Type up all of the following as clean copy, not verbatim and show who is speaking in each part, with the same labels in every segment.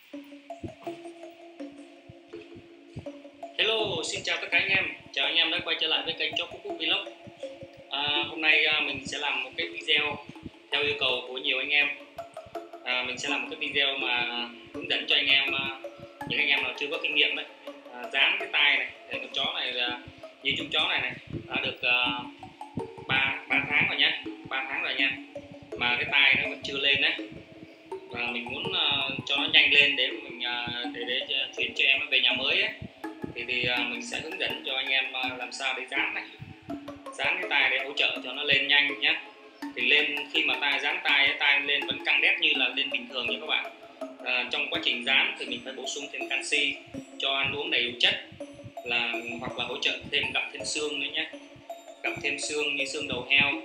Speaker 1: Hello, xin chào tất cả anh em. Chào anh em đã quay trở lại với kênh Chó Phú Quốc Vlog. Hôm nay mình sẽ làm một cái video theo yêu cầu của nhiều anh em. Mình sẽ làm một cái video mà hướng dẫn cho anh em, những anh em nào chưa có kinh nghiệm đấy, dán cái tai này. Để con chó này là như chú chó này đã được 3 tháng rồi nhé, 3 tháng rồi nha. Mà cái tai nó vẫn chưa lên đấy. Và mình muốn cho nó nhanh lên để mình để chuyển cho em về nhà mới ấy. Thì mình sẽ hướng dẫn cho anh em làm sao để dán này, dán cái tai để hỗ trợ cho nó lên nhanh nhé. Thì lên khi mà dán tai lên vẫn căng đét như là lên bình thường nha các bạn. Trong quá trình dán thì mình phải bổ sung thêm canxi, cho ăn uống đầy đủ chất, hoặc là hỗ trợ thêm gặm thêm xương nữa nhé, gặm thêm xương như xương đầu heo,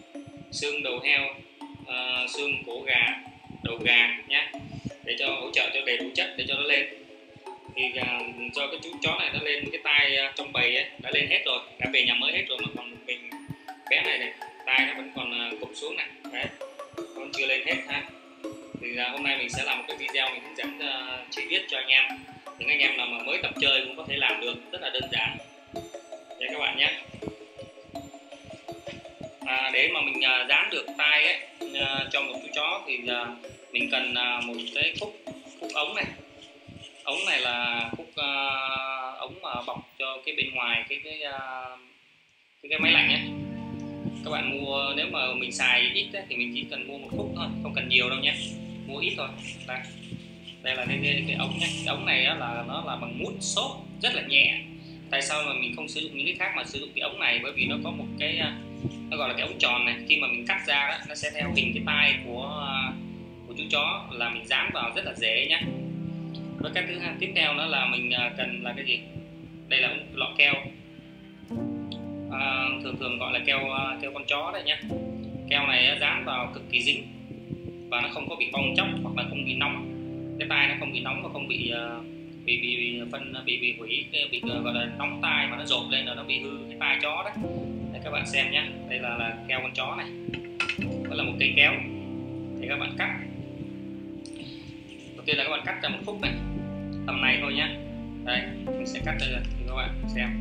Speaker 1: xương cổ gà, đầu gà nhé, để cho hỗ trợ cho đầy đủ chất để cho nó lên. Thì do cái chú chó này nó lên cái tai trong bầy ấy, đã lên hết rồi, đã về nhà mới hết rồi, mà còn mình bé này tai nó vẫn còn cụp xuống này, đấy, còn chưa lên hết ha. Thì hôm nay mình sẽ làm một cái video mình hướng dẫn chi tiết cho anh em, những anh em nào mà mới tập chơi cũng có thể làm được, rất là đơn giản nha các bạn nhé. Để mà mình dán được tai ấy, cho một chú chó thì mình cần một cái khúc ống này. Ống này là khúc ống mà bọc cho cái bên ngoài cái máy lạnh ấy. Các bạn mua, nếu mà mình xài ít ấy, thì mình chỉ cần mua một khúc thôi, không cần nhiều đâu nhé, mua ít thôi. Đây là cái ống nhé. Cái ống này là nó là bằng mút xốp, rất là nhẹ. Tại sao mà mình không sử dụng những cái khác mà sử dụng cái ống này? Bởi vì nó có một cái, nó gọi là cái ống tròn này. Khi mà mình cắt ra đó, nó sẽ theo hình cái tai của chú chó, là mình dán vào rất là dễ nhé. Với cái thứ tiếp theo nữa là mình cần là cái gì? Đây là lọ keo, thường gọi là keo con chó đấy nhé. Keo này dán vào cực kỳ dính và nó không có bị bong chóc hoặc là không bị nóng. Cái tai nó không bị nóng và không bị hủy, bị gọi là nóng tai mà nó rộp lên rồi nó bị hư cái tai chó đấy. Để các bạn xem nhé. Đây là keo con chó này. Đó là một cây kéo để các bạn cắt. Đầu tiên là các bạn cắt ra một khúc này, tầm này thôi nhé. Đây, mình sẽ cắt đây cho các bạn xem.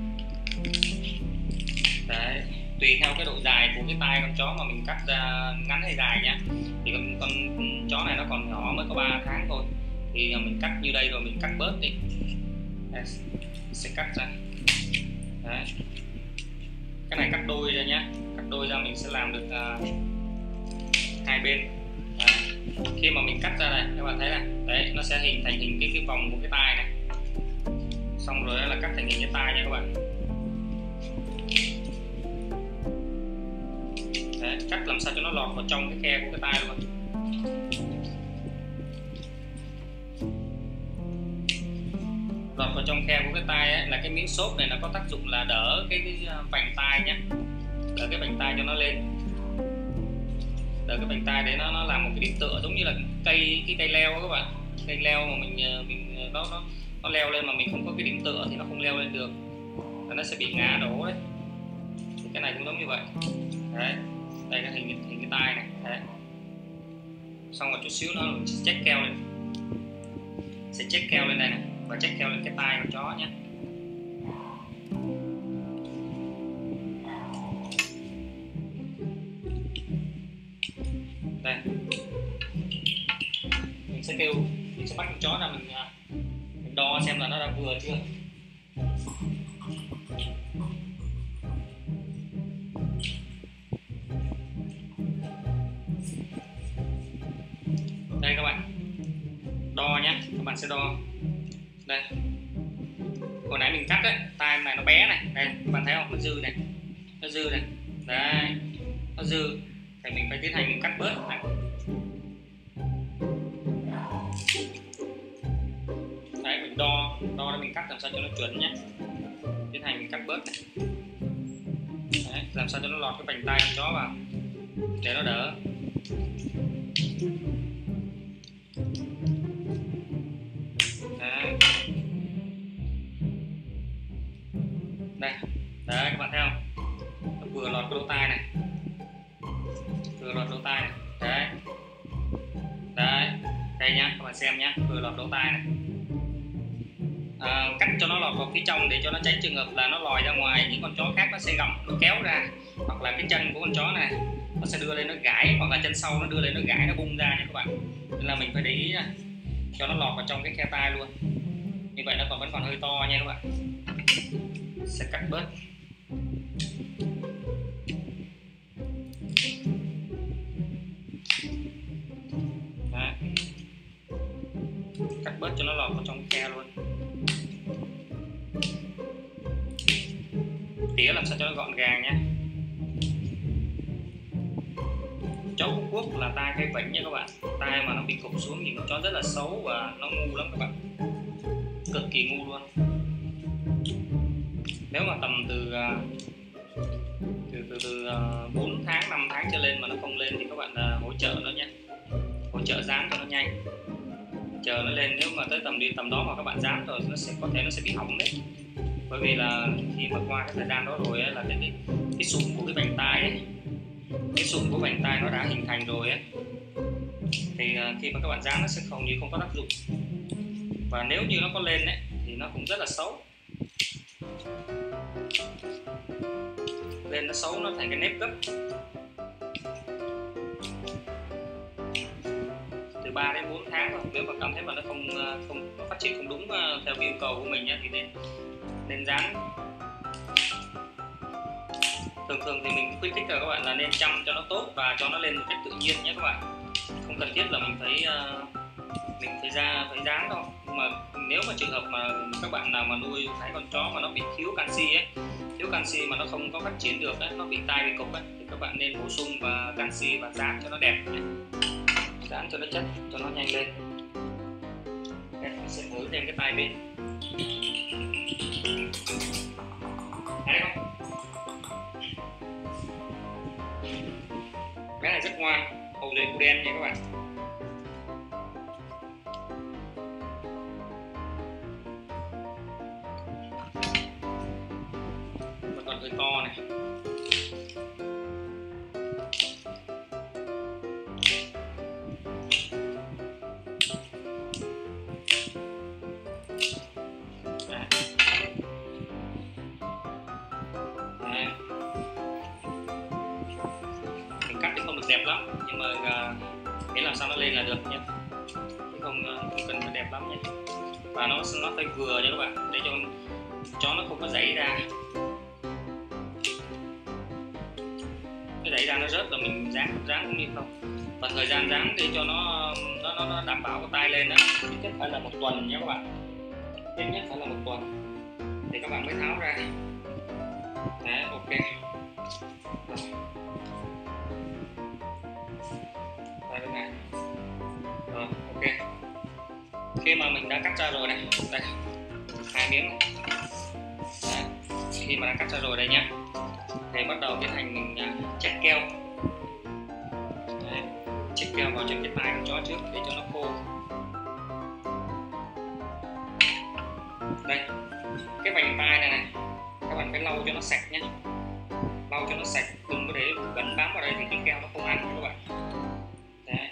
Speaker 1: Đấy, tùy theo cái độ dài của cái tai con chó mà mình cắt ra ngắn hay dài nhé. Thì con chó này nó còn nhỏ, mới có 3 tháng thôi, thì mình cắt như đây rồi mình cắt bớt đi. Đây, sẽ cắt ra. Đấy, cái này cắt đôi ra nhé, cắt đôi ra mình sẽ làm được hai bên. Đấy. Khi mà mình cắt ra này, các bạn thấy này, đấy, nó sẽ hình thành cái vòng của cái tai này. Xong rồi là cắt thành hình cái tai nha các bạn. Đấy, cắt làm sao cho nó lọt vào trong cái khe của cái tai luôn. Lọt vào trong khe của cái tai ấy, là cái miếng xốp này nó có tác dụng là đỡ cái vành tai nhé, đỡ cái vành tai cho nó lên, đỡ cái vành tai để nó làm một cái điểm tựa, giống như là cái cây leo đó các bạn. Cây leo mà nó leo lên mà mình không có cái điểm tựa thì nó không leo lên được, nó sẽ bị ngã đổ đấy. Thì cái này cũng giống như vậy. Đấy, đây là hình cái tai này. Đấy, xong rồi chút xíu nữa mình sẽ check keo lên, đây này, và check keo lên cái tai con chó nhé. Đây, mình sẽ bắt con chó ra, mình đo xem là nó đã vừa chưa. Đây các bạn, đo nhé, các bạn sẽ đo. Đây, hồi nãy mình cắt đấy, tai này nó bé này, đây các bạn thấy không, nó dư này, đấy, nó dư thì mình phải tiến hành mình cắt bớt này. Đấy, mình đo để mình cắt làm sao cho nó chuẩn nhé, tiến hành mình cắt bớt này. Đấy, làm sao cho nó lọt cái vành tai con chó vào để nó đỡ. Đấy, đây, đấy các bạn thấy không, nó vừa lọt cái lỗ tai này, đấy, đây nhá, các bạn xem nhá, vừa lọt lọt lỗ tai này. Cắt cho nó lọt vào phía trong để cho nó tránh trường hợp là nó lòi ra ngoài, những con chó khác nó sẽ gặm, nó kéo ra, hoặc là cái chân của con chó này nó sẽ đưa lên nó gãi, hoặc là chân sau nó đưa lên nó gãi, nó bung ra nha các bạn. Nên là mình phải để ý cho nó lọt vào trong cái khe tai luôn. Như vậy nó vẫn còn hơi to nha các bạn. Sẽ cắt bớt. Đấy. Cắt bớt cho nó lọt vào trong khe luôn. Tỉa làm sao cho nó gọn gàng nhé. Chó Phú Quốc là tai cái vảnh nha các bạn. Tai mà nó bị cụp xuống thì con chó rất là xấu và nó ngu lắm các bạn, cực kỳ ngu luôn. Nếu mà tầm từ 4 tháng 5 tháng trở lên mà nó không lên thì các bạn hỗ trợ nó nhé, hỗ trợ dán cho nó nhanh, chờ nó lên. Nếu mà tới tầm đó mà các bạn dán rồi nó sẽ có thể nó sẽ bị hỏng đấy, bởi vì là khi mà qua cái thời gian đó rồi ấy, là cái sụn của cái vành tai ấy, cái sụn của vành tai nó đã hình thành rồi ấy, thì khi mà các bạn dán nó sẽ hầu như không có tác dụng. Và nếu như nó có lên ấy, thì nó cũng rất là xấu. Lên nó xấu, nó thành cái nếp gấp. Từ 3 đến 4 tháng thôi. Nếu mà cảm thấy mà nó không nó phát triển không đúng theo yêu cầu của mình nhé, thì nên dán. Thường thì mình khuyến khích là các bạn là nên chăm cho nó tốt và cho nó lên một cách tự nhiên nhé các bạn. Không cần thiết là mình phải dán đâu. Nhưng mà nếu mà trường hợp mà các bạn nào mà nuôi thấy con chó mà nó bị thiếu canxi ấy, thiếu canxi mà nó không có phát triển được ấy, nó bị tai bị cục ấy, thì các bạn nên bổ sung và canxi và dán cho nó đẹp nhé. Dán cho nó chất, cho nó nhanh lên. Đây, mình sẽ thử thêm cái tai bên. Thấy không? Cái này rất ngoan, hầu dưới màu đen nha các bạn. Vẫn còn hơi to này. Mình cắt thì không được đẹp lắm, nhưng mà để làm sao nó lên là được nhé, chứ không cần phải đẹp lắm nhé. Và nó phải vừa nha các bạn, để cho chó nó không có dãy ra. Cái dãy ra nó rớt là mình dán cũng như không. Và thời gian dán để cho nó đảm bảo cái tai lên, ít nhất phải là 1 tuần nhé các bạn, ít nhất phải là 1 tuần thì các bạn mới tháo ra. Đấy, ok. Đây bên này. Rồi, ok. Khi mà mình đã cắt ra rồi này, đây 2 miếng này. Đấy. Khi mà đã cắt ra rồi đây nhá, thì bắt đầu tiến hành mình chét keo. Đấy. Chét keo vào trong cái tai con chó trước để cho nó khô. Đây, cái vành tai này các bạn phải lau cho nó sạch nhé, lau cho nó sạch, đừng có để gần bám vào đây thì cái keo nó không ăn các bạn. Đấy.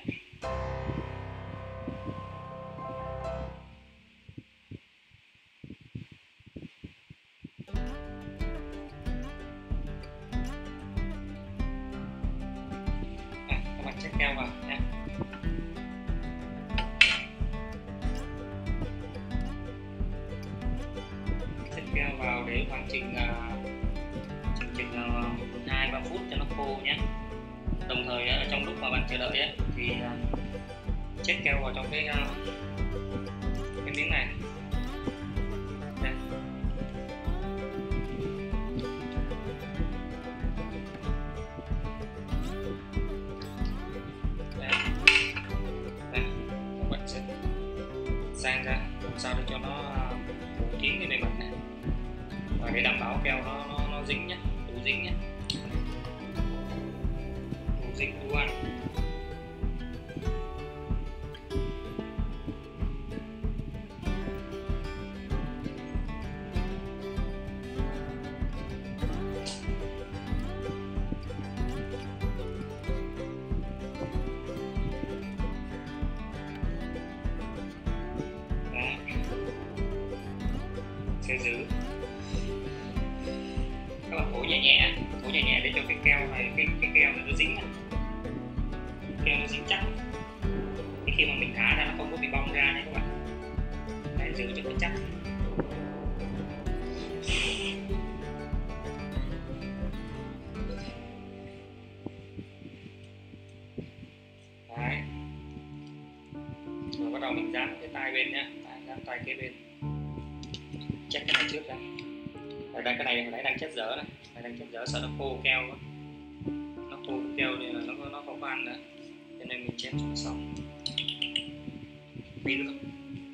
Speaker 1: Các bạn chét keo vào nhé. Chét keo vào để hoàn chỉnh 2-3 phút cho nó khô nhé. Đồng thời trong lúc mà bạn chờ đợi ấy, thì chét keo vào trong cái miếng này. Đây. Đây. Đây. Các bạn sẽ sang ra làm sao để cho nó phủ kín cái bề mặt này, và để đảm bảo keo nó dính nhé, đủ dính nhé, đủ dính đủ ăn. sẽ giữ. Các bạn thổi nhẹ nhẹ để cho cái keo này cái keo này nó dính này. Keo nó dính chắc. Thì khi mà mình thả ra nó không có bị bong ra nha các bạn. Để giữ cho nó chắc. Đấy. Rồi bắt đầu mình dán cái tay bên nhé, dán tay kế bên. Check cái này trước đã. Ở đây cái này hồi nãy đang chết dở này, đang chết dở sợ nó khô keo quá. Nó khô keo nên là nó không có ăn nữa. Cho nên mình chém xong. Pin luôn.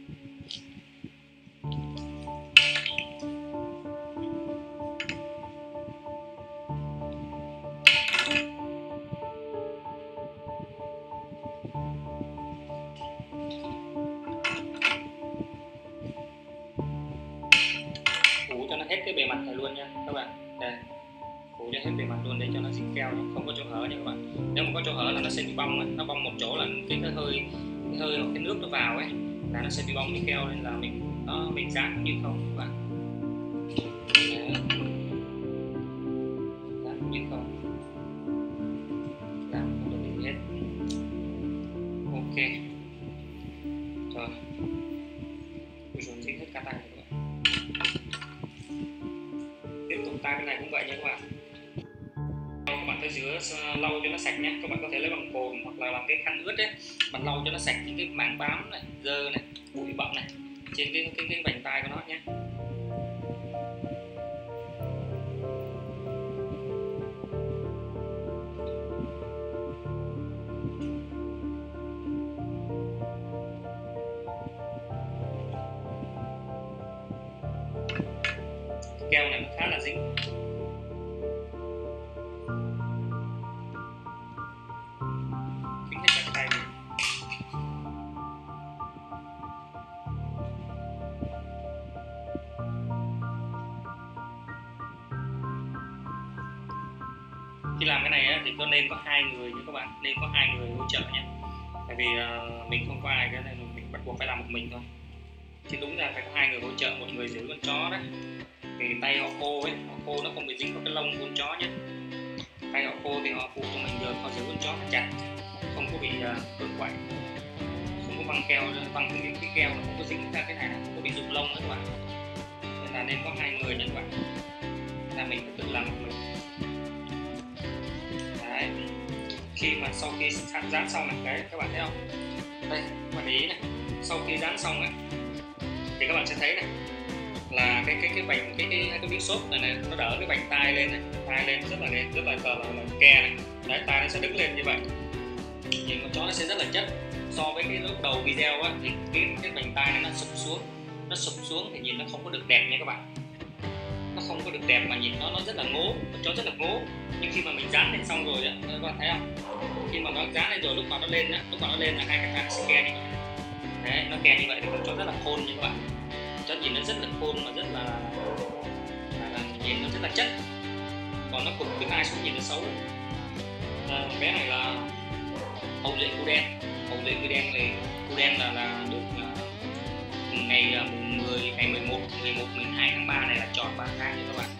Speaker 1: Phủ cho nó hết cái bề mặt này luôn nha các bạn. Đây, phủ cho hết bề mặt luôn để cho nó dính keo, nó không có chỗ hở nha các bạn. Nếu mà có chỗ hở là nó sẽ bị bong ấy. Nó bong một chỗ là cái hơi hoặc cái nước nó vào ấy là nó sẽ bị bong cái keo, nên là mình dán cũng như không các bạn. Đấy. Dán cũng như không, dán không được gì hết. Ok rồi, dính hết cả tay các bạn. Tiếp tục tay bên này cũng vậy nha các bạn. Các bạn phải rửa lau cho nó sạch nhé. Các bạn có thể lấy bằng cồn hoặc là bằng cái khăn ướt ấy, bạn lau cho nó sạch những cái mảng bám này, dơ này, bụi bặm này trên cái vành tay của nó nhé. Keo này nó khá là dính. Dính hết cả tay mình. Khi làm cái này á, thì có nên có 2 người nha các bạn, nên có 2 người hỗ trợ nhé. Tại vì mình không có ai, cái này mình bắt buộc phải làm một mình thôi. Chứ đúng ra phải có 2 người hỗ trợ, một người giữ con chó đấy. Thì tay họ khô ấy, họ khô nó không bị dính vào cái lông của con chó nhé. Tay họ khô thì họ phụ cho mình được, họ giữ con chó chặt, không có bị cựa quậy, không có băng keo, băng cái keo nó không có dính ra cái này, không có bị rụng lông nữa các bạn. Nên là nên có 2 người nha các bạn. Nên là mình phải tự làm một mình. Đấy. Khi mà sau khi dán xong này, đấy các bạn thấy không? Đây, các bạn để ý này, sau khi dán xong ấy, thì các bạn sẽ thấy này là cái vành cái miếng xốp này nó đỡ cái vành tay lên này, tay lên rất là ke này. Đấy, tay nó sẽ đứng lên như vậy, nhìn con chó nó sẽ rất là chất. So với cái lúc đầu video á thì cái vành tay này nó sụp xuống thì nhìn nó không có được đẹp nha các bạn. Nó không có được đẹp mà nhìn nó rất là ngố, con chó rất là ngố. Nhưng khi mà mình dán lên xong rồi á, các bạn thấy không? Khi mà nó dán lên rồi, lúc mà nó lên là hai cái tay nó sẽ ke như vậy. Đấy, nó ke như vậy thì con chó rất là khôn nha các bạn. Chó nhìn nó rất là khôn mà rất là nhìn nó rất là chất. Còn nó cục cái tai xuống nhìn nó xấu. Bé này là hậu duệ cu đen. Hậu duệ cu đen này, cu đen là được ngày 11 12 tháng 3 này là tròn 3 tháng nha các bạn.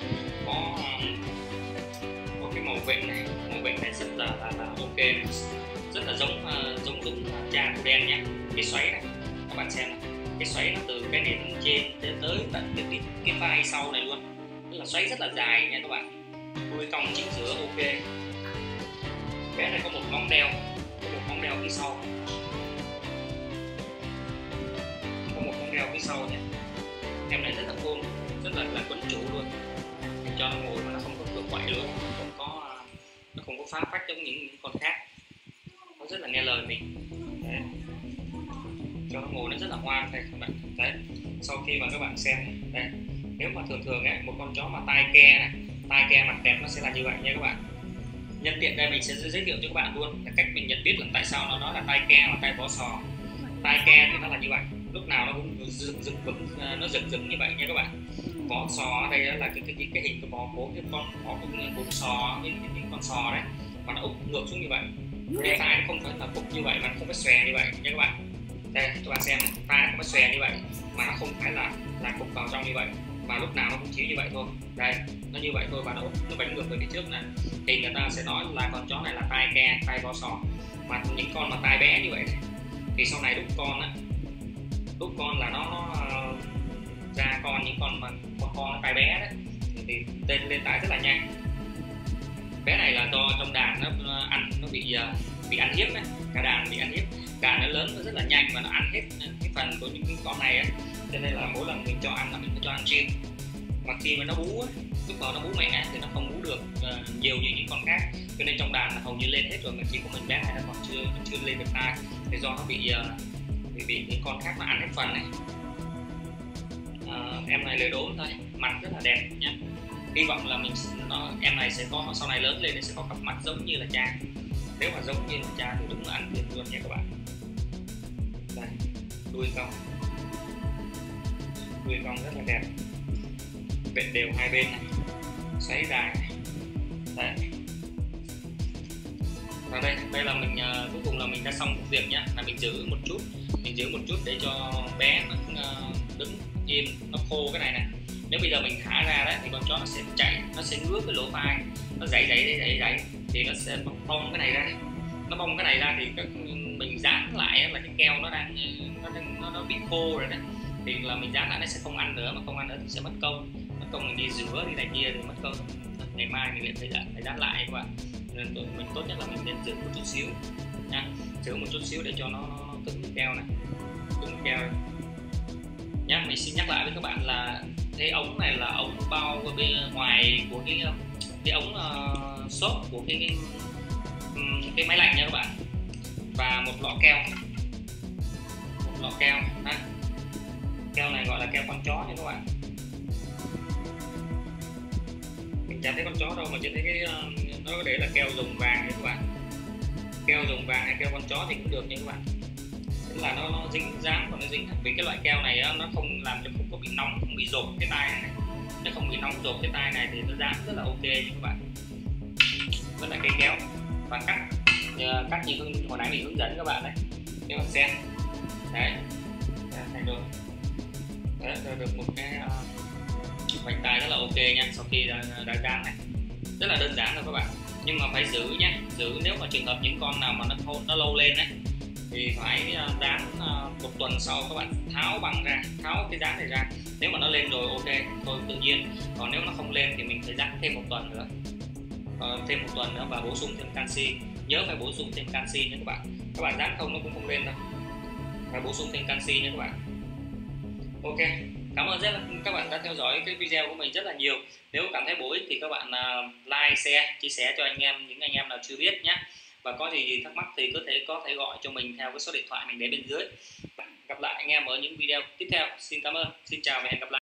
Speaker 1: Có cái màu vệnh này rất là ok, rất là giống cha cu đen nha. Cái xoáy này các bạn xem này, cái xoáy nó từ cái nền trên tới tận cái vai sau này luôn, tức là xoáy rất là dài nha các bạn. Đuôi cong chỉnh sửa ok. Cái này có một móng đeo phía sau, nha. Em này rất là khôn, rất là quấn chủ luôn, cho nó ngồi mà nó không có cựa quậy luôn, nó không có phá phách giống những con khác, nó rất là nghe lời mình. Đấy. Cho nó ngồi nó rất là ngoan đây các bạn. Đấy, sau khi mà các bạn xem đây, nếu mà thường ấy, một con chó mà tai ke mặt đẹp nó sẽ là như vậy nha các bạn. Nhân tiện đây mình sẽ giới thiệu cho các bạn luôn là cách mình nhận biết là tại sao nó là tai ke và tai vỏ sò. Tai ke thì nó là như vậy, lúc nào nó cũng dựng như vậy nha các bạn. Vỏ sò ở đây là cái hình cái bò của cái con sò, những con sò đấy, mà nó úp ngược xuống như vậy. Cái tai nó không phải là cục như vậy mà nó không phải xòe như vậy nha các bạn. Đây các bạn xem, tai nó không phải xòe như vậy mà nó không phải là cục vào trong như vậy, mà và lúc nào nó cũng chỉ như vậy thôi. Đây, nó như vậy thôi và nó bánh ngược về phía trước này, thì người ta sẽ nói là con chó này là tai ke, tai vo sò. Mà những con mà tai bé như vậy này, thì sau này đúc con là nó ra con, những con mà con nó tai bé đấy thì lên tai rất là nhanh. Bé này là do trong đàn nó ăn, nó bị ăn hiếp đấy, cả đàn bị ăn hiếp. Đàn nó lớn nó rất là nhanh và nó ăn hết cái phần của những con này ấy. Cho nên là mỗi lần mình cho ăn là mình phải cho ăn riêng. Mà khi mà nó bú ấy, lúc đó nó bú mẹ thì nó không bú được nhiều như những con khác, cho nên trong đàn là hầu như lên hết rồi, mà chỉ có mình bé này nó còn chưa lên được tai, thì do nó bị những con khác nó ăn hết phần này. Em này lười đốm thôi, mặt rất là đẹp nhé. Hy vọng là em này sẽ có, sau này lớn lên sẽ có cặp mắt giống như là cha. Nếu mà giống như là cha thì đúng là ăn tiền luôn nha các bạn. Đây, đuôi cong rất là đẹp, vệt đều hai bên này, xoáy dài này. Đấy. Và đây là mình cuối cùng là mình đã xong công việc nhá, là mình giữ một chút để cho bé nó đứng yên, nó khô cái này này. Nếu bây giờ mình thả ra đấy thì con chó nó sẽ chạy, nó sẽ ngứa cái lỗ tai, nó dãy thì nó sẽ bong cái này ra. Nó bong cái này ra thì mình dán lại là cái keo nó bị khô rồi đấy, thì là mình dán lại nó sẽ không ăn nữa, mà không ăn nữa thì sẽ mất công mình đi rửa đi này kia thì mất công. Ngày mai mình lại phải dán lại các bạn, nên mình tốt nhất là mình nên rửa một chút xíu nha, rửa một chút xíu để cho nó cứng keo này, nhá. Mình xin nhắc lại với các bạn là cái ống này là ống bao bên ngoài của cái ống xốp của cái máy lạnh nha các bạn, và một lọ keo ha. Keo này gọi là keo con chó nha các bạn. Mình chẳng thấy con chó đâu mà chỉ thấy nó có để là keo dùng vàng nha các bạn. Keo dùng vàng hay keo con chó thì cũng được nha các bạn, tức là nó dính dáng và nó dính, vì cái loại keo này nó không làm cho không có bị nóng, không bị rộp cái tai này, nó không bị nóng rộp cái tai này thì nó dán rất là ok nha các bạn. Với lại cây kéo và cắt như hồi nãy mình hướng dẫn các bạn đấy, các bạn xem đấy, thành được đấy, được một cái vành tai rất là ok nha. Sau khi đã dán này, rất là đơn giản rồi các bạn, nhưng mà phải giữ nhé, giữ nếu mà trường hợp những con nào mà nó lâu lên đấy thì phải dán một tuần sau các bạn tháo cái dán này ra. Nếu mà nó lên rồi ok thôi tự nhiên, còn nếu nó không lên thì mình phải dán thêm một tuần nữa, và bổ sung thêm canxi. Nhớ phải bổ sung thêm canxi nha các bạn dán không nó cũng không lên đâu, phải bổ sung thêm canxi nha các bạn. Ok, cảm ơn các bạn đã theo dõi cái video của mình rất là nhiều. Nếu cảm thấy bổ ích thì các bạn like, share, chia sẻ cho những anh em nào chưa biết nhé. Và có gì thắc mắc thì có thể gọi cho mình theo cái số điện thoại mình để bên dưới. Gặp lại anh em ở những video tiếp theo. Xin cảm ơn, xin chào và hẹn gặp lại.